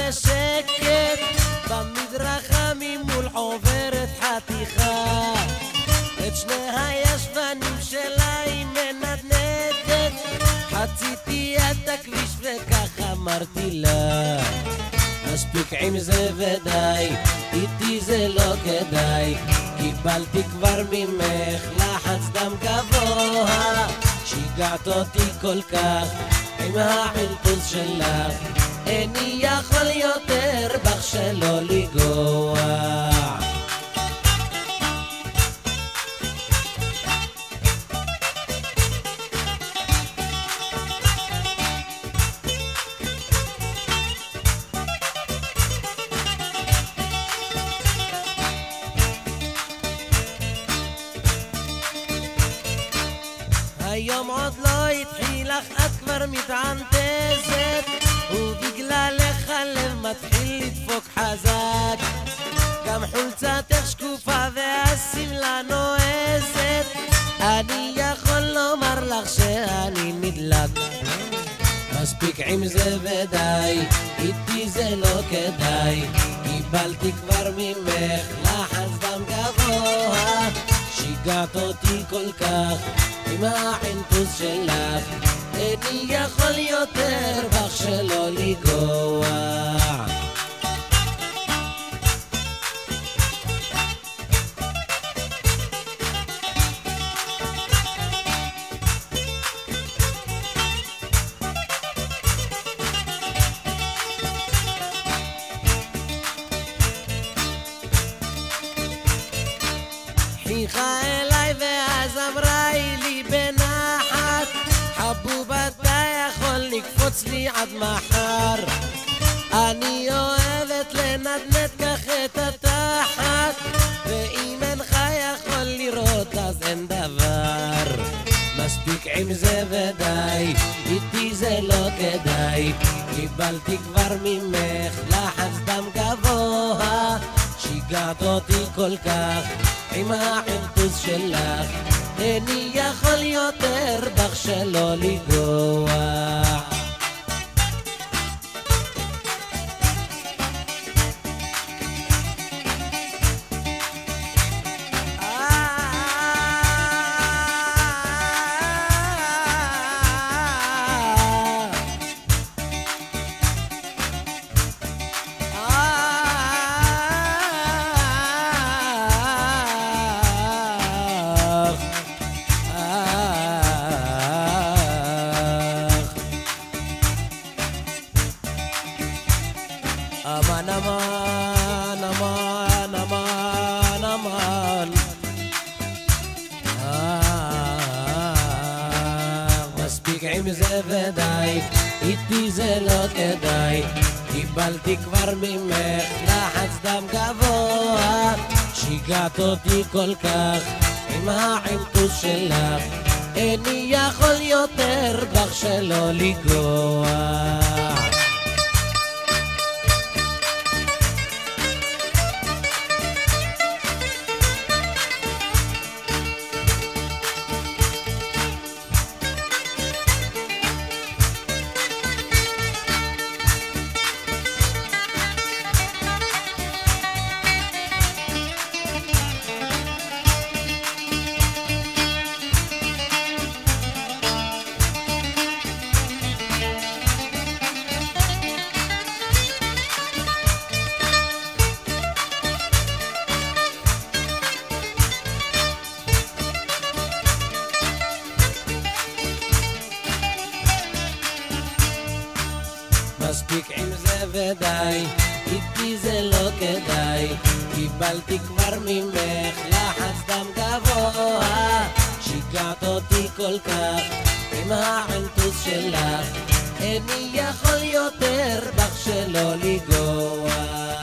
בשקט במדרכה ממול עוברת חתיכה את שני הישבנים שלה היא מנדנדת חציתי את הכביש וכך אמרתי לה מספיק עם זה ודי איתי זה לא כדאי קיבלתי כבר ממך לחץ דם גבוה שיגעת אותי כל כך עם החלטוס שלך איני יכול יותר בך שלא לגוע היום עוד לא התחיל אך את כבר מתענתזת ובגללך הלב מתחיל לדפוק חזק גם חולצתך שקופה והשמלה נועזת אני יכול לומר לך שאני נדלק מספיק עם זה ודי איתי זה לא כדאי קיבלתי כבר ממך לחץ דם גבוה שיגעת אותי כל כך עם החנטוס שלך איני יכול יותר בך שלא לגוע חייכה אליי ואז אמרה לי בנחת חבוב אתה יכול לקפוץ לי עד מחר אני אוהבת לנדנד כך את התחת ואם אינך יכול לראות אז אין דבר מספיק עם זה ודי איתי זה לא כדאי קיבלתי כבר ממך לחץ דם גבוה שיגעת אותי כל כך עם החלטוס שלך איני יכול יותר בך שלא לגוע aman aman aman aman aman מספיק עם זה ודי איתי זה לא כדאי קיבלתי כבר ממך לחץ דם גבוה שיגעת אותי כל כך עם החנטוס שלך איני יכול יותר בך שלא לגוע מספיק עם זה ודי איתי זה לא כדאי קיבלתי כבר ממך לחץ דם גבוה שיגעת אותי כל כך עם החנטוס שלך איני יכול יותר בך שלא לגוע